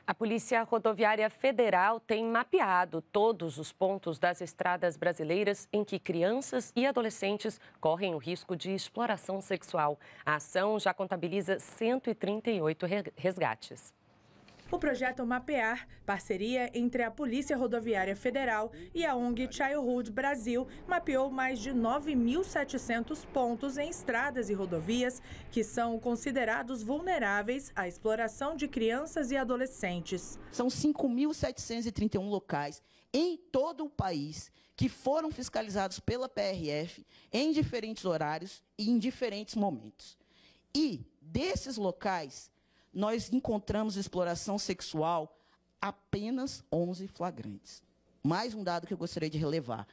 A Polícia Rodoviária Federal tem mapeado todos os pontos das estradas brasileiras em que crianças e adolescentes correm o risco de exploração sexual. A ação já contabiliza 138 resgates. O projeto Mapear, parceria entre a Polícia Rodoviária Federal e a ONG Childhood Brasil, mapeou mais de 9.700 pontos em estradas e rodovias que são considerados vulneráveis à exploração de crianças e adolescentes. São 5.731 locais em todo o país que foram fiscalizados pela PRF em diferentes horários e em diferentes momentos. E desses locais, nós encontramos exploração sexual apenas 11 flagrantes. Mais um dado que eu gostaria de relevar: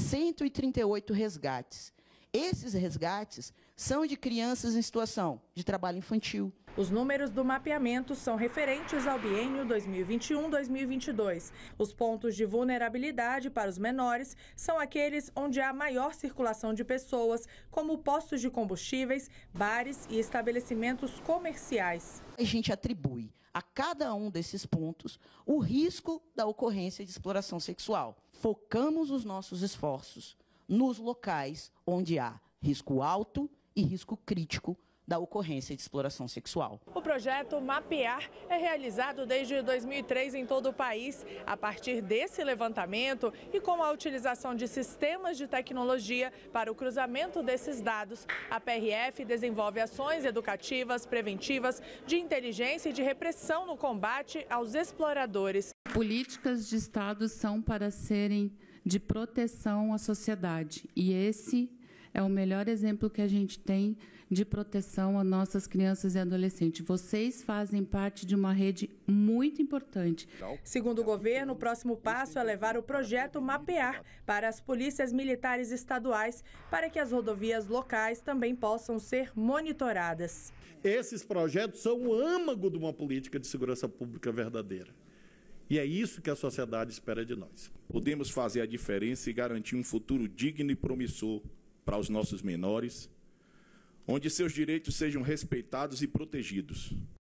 138 resgates. Esses resgates são de crianças em situação de trabalho infantil. Os números do mapeamento são referentes ao biênio 2021-2022. Os pontos de vulnerabilidade para os menores são aqueles onde há maior circulação de pessoas, como postos de combustíveis, bares e estabelecimentos comerciais. A gente atribui a cada um desses pontos o risco da ocorrência de exploração sexual. Focamos os nossos esforços nos locais onde há risco alto e risco crítico da ocorrência de exploração sexual. O projeto Mapear é realizado desde 2003 em todo o país. A partir desse levantamento e com a utilização de sistemas de tecnologia para o cruzamento desses dados, a PRF desenvolve ações educativas, preventivas, de inteligência e de repressão no combate aos exploradores. Políticas de Estado são para serem de proteção à sociedade, e esse é o melhor exemplo que a gente tem de proteção a nossas crianças e adolescentes. Vocês fazem parte de uma rede muito importante. Segundo o governo, o próximo passo é levar o projeto Mapear para as polícias militares estaduais, para que as rodovias locais também possam ser monitoradas. Esses projetos são o âmago de uma política de segurança pública verdadeira. E é isso que a sociedade espera de nós. Podemos fazer a diferença e garantir um futuro digno e promissor para os nossos menores, onde seus direitos sejam respeitados e protegidos.